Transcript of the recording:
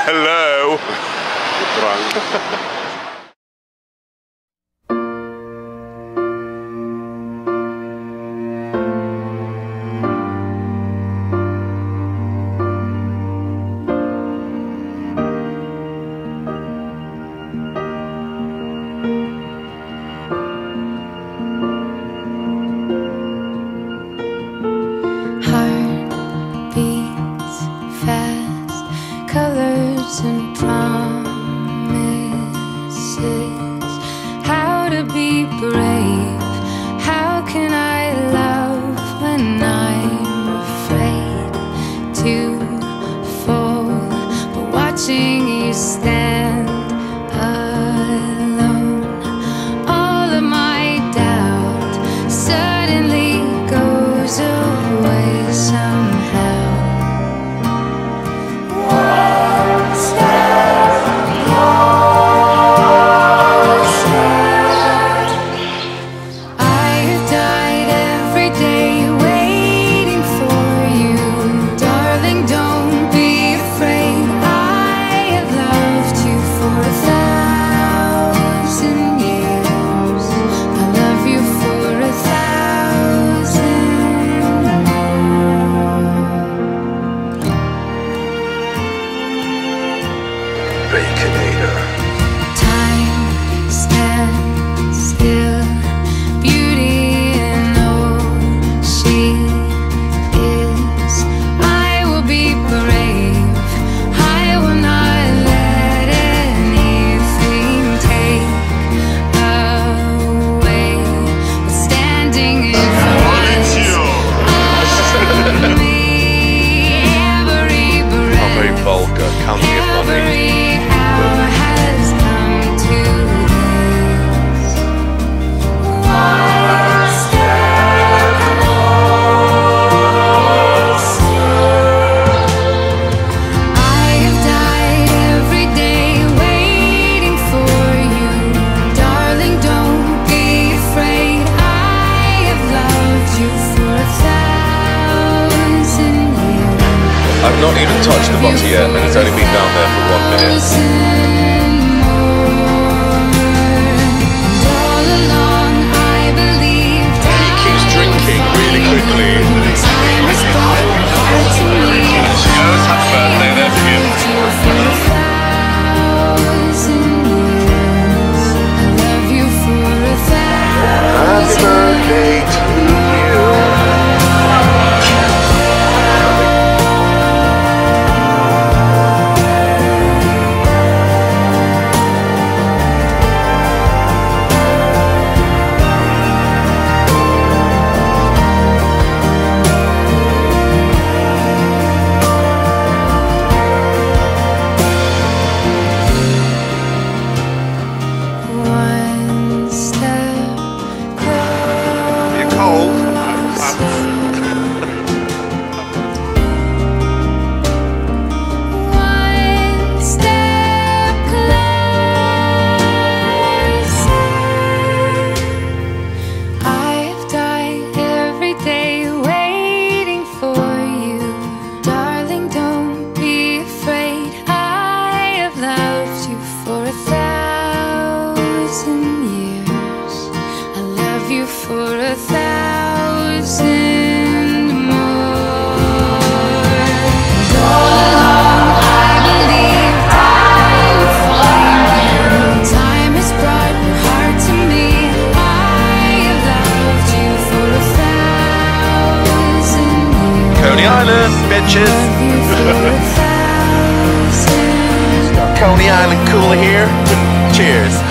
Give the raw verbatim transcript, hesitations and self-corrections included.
Hello. Colors and promises, how to be brave, how can I love when I'm afraid to fall, but watching you stand alone, all of my doubt suddenly goes away somehow. Time stands still, beauty in all she is. I will be brave, I will not let anything take away what's standing in front of me. Every breath, very vulgar, can't give money. I've not even touched the bottle yet, and it's only been down there for one minute. He keeps drinking really quickly. Happy birthday there for you. Happy birthday to you. For a thousand more. And all along I believed I would find you. Time has brought your heart to me. I have loved you for a thousand years. Coney Island, bitches. Love you for a thousand. Coney Island cooler here. Cheers.